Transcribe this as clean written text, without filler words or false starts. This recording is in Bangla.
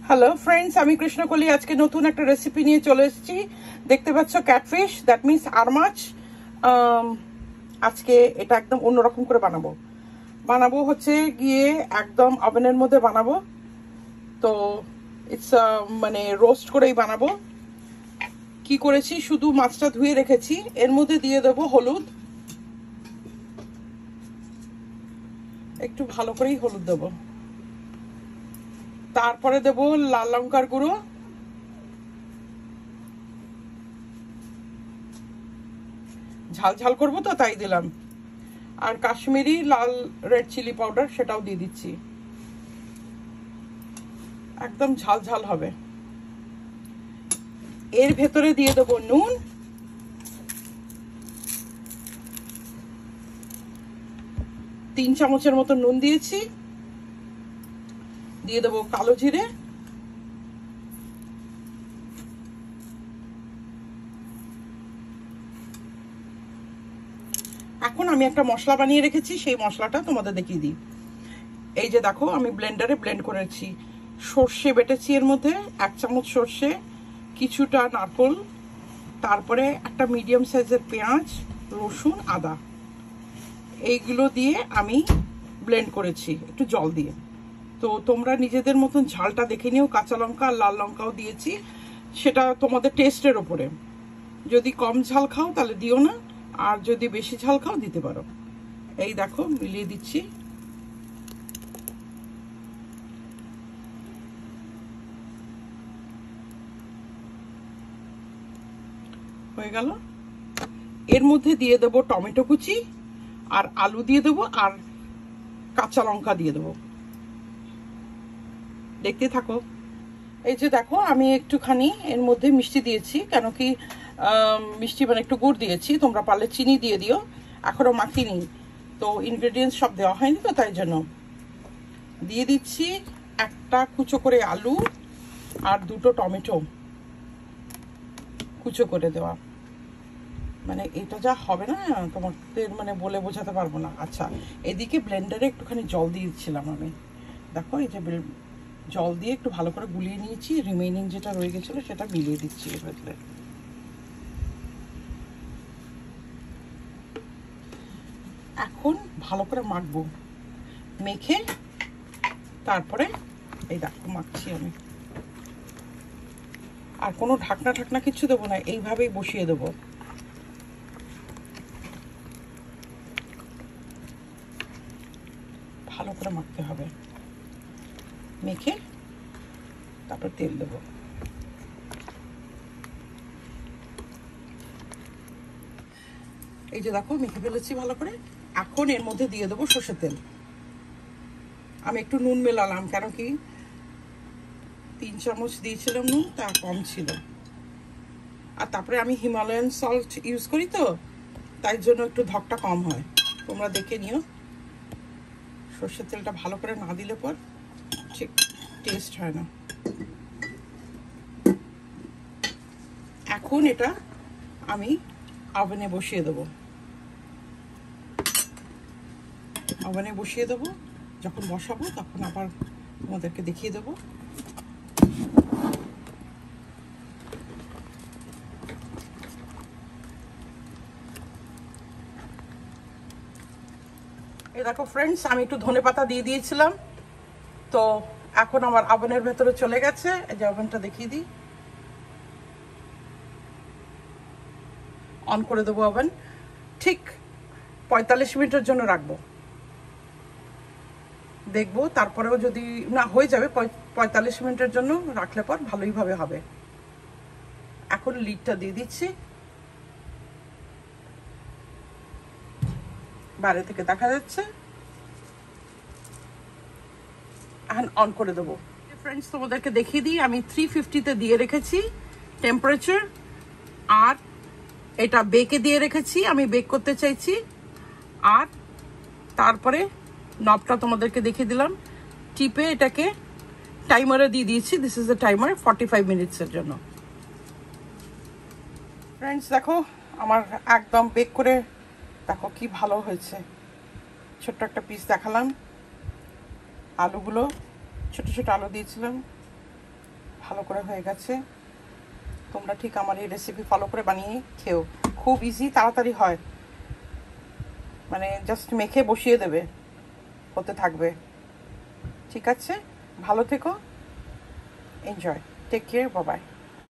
হ্যালো ফ্রেন্ডস, আমি কৃষ্ণকলি আজকে নতুন একটা রেসিপি নিয়ে চলে এসেছি। দেখতে পাচ্ছ ক্যাটফিশ, দ্যাট মিন্স আর মাছ। আজকে এটা একদম অন্যরকম করে বানাবো হচ্ছে গিয়ে একদম ওভেনের মধ্যে বানাবো। তো ইটস মানে রোস্ট করেই বানাবো। কি করেছি, শুধু মাছটা ধুয়ে রেখেছি, এর মধ্যে দিয়ে দেবো হলুদ, একটু ভালো করেই হলুদ দেবো, তারপরে দেবো লাল লঙ্কার গুঁড়ো, ঝাল ঝাল করবো তো তাই দিলাম, আর কাশ্মীরি লাল রেড চিলি পাউডার সেটাও দিয়ে দিচ্ছি, একদম ঝাল ঝাল হবে। এর ভেতরে দিয়ে দেবো নুন, 3 চামচের মতো নুন দিয়েছি, দিয়ে দেবো কালো জিরে, এখন আমি একটা মশলা বানিয়ে রেখেছি, সেই মশলাটা তোমাদের দেখিয়ে দিই। এই যে দেখো, আমি ব্লেন্ডারে ব্লেন্ড করেছি। সর্ষে বেটেছি, এর মধ্যে 1 চামচ সর্ষে, কিছুটা নারকেল, তারপরে একটা মিডিয়াম সাইজের পেঁয়াজ, রসুন, আদা, এইগুলো দিয়ে আমি ব্লেন্ড করেছি একটু জল দিয়ে। তো তোমরা নিজেদের মতন ঝালটা দেখে নিও। কাঁচা লঙ্কা আর লাল লঙ্কাও দিয়েছি, সেটা তোমাদের টেস্টের ওপরে। যদি কম ঝাল খাও তাহলে দিও না, আর যদি বেশি ঝাল খাও দিতে পারো। এই দেখো, মিলিয়ে দিচ্ছি। হয়ে গেল। এর মধ্যে দিয়ে দেবো টমেটো কুচি, আর আলু দিয়ে দেবো, আর কাঁচা লঙ্কা দিয়ে দেবো। দেখতে থাকো। এই যে দেখো, আমি একটুখানি এর মধ্যে মিষ্টি দিয়েছি, কেন কি মিষ্টি মানে একটু গুড় দিয়েছি, তোমরা পারলে চিনি দিয়ে দিও। এখনো মাখিনি তো, ইনগ্রেডিয়েন্টস সব দেওয়া হয়নি তো, তাই জন্য দিয়ে দিচ্ছি একটা কুচো করে আলু আর 2টো টমেটো কুচো করে দেওয়া। মানে এটা যা হবে না তোমাদের মানে বলে বোঝাতে পারবো না। আচ্ছা, এদিকে ব্লেন্ডারে একটুখানি জল দিয়েছিলাম আমি, দেখো এই যে জল দিয়ে একটু ভালো করে গুলিয়ে নিয়েছি, রিমেইনিং যেটা রয়ে গেছিলো সেটা মিলিয়ে দিচ্ছি এর ভেতরে। এখন ভালো করে মাখবো, মেখে তারপরে এই দেখো মাখছি আমি। আর কোনো ঢাকনা ঢাকনা কিছু দেবো না, এইভাবেই বসিয়ে দেবো। ভালো করে মাখতে হবে, মেখে তারপর তেল দেবো। এই যে দেখো, মেখে ফেলেছি ভালো করে। এখন এর মধ্যে দিয়ে দেবো সর্ষের তেল। আমি একটু নুন মেলালাম, কেন কি 3 চামচ দিয়েছিলাম নুন, তা কম ছিল। আর তারপরে আমি হিমালয়ান সল্ট ইউজ করি তো, তাই জন্য একটু ধকটা কম হয়, তোমরা দেখে নিও। সর্ষের তেলটা ভালো করে না দিলে পর ঠিক টেস্ট হয় না। এখন এটা আমি ওভেনে বসিয়ে দেবো। ওভেনে বসিয়ে দেবো, যখন বসাবো তখন আবার তোমাদেরকে দেখিয়ে দেবো। এই দেখো ফ্রেন্ডস, আমি একটু ধনেপাতা দিয়ে দিয়েছিলাম, তো এখন আমার ওভেনের ভেতরে চলে গেছে। এই যে ওভেনটা দেখিয়ে দিই, অন করে দেবো ওভেন। ঠিক 45 মিনিটের জন্য রাখবো, দেখবো। তারপরেও যদি না হয়ে যাবে, 45 মিনিটের জন্য রাখলে পর ভালোইভাবে হবে। এখন লিডটা দিয়ে দিচ্ছি, বাইরে থেকে দেখা যাচ্ছে। এখন অন করে দেবো। ফ্রেন্ডস, তোমাদেরকে দেখিয়ে দিই, আমি 350-তে দিয়ে রেখেছি টেম্পারেচার, আর এটা বেকে দিয়ে রেখেছি, আমি বেক করতে চাইছি। আর তারপরে নবটা তোমাদেরকে দেখিয়ে দিলাম, টিপে এটাকে টাইমারে দিয়ে দিয়েছি। দিস ইজ দ্য টাইমার 45 মিনিটসের জন্য। ফ্রেন্ডস দেখো, আমার একদম বেক করে দেখো কি ভালো হয়েছে। ছোট্ট একটা পিস দেখালাম, আলুগুলো ছোট ছোট আলু দিয়েছিলাম, ভালো করে হয়ে গেছে। তোমরা ঠিক আমার এই রেসিপি ফলো করে বানিয়ে খেও, খুব ইজি, তাড়াতাড়ি হয়, মানে জাস্ট মেখে বসিয়ে দেবে, হতে থাকবে। ঠিক আছে, ভালো থেকো, enjoy, take care, bye by.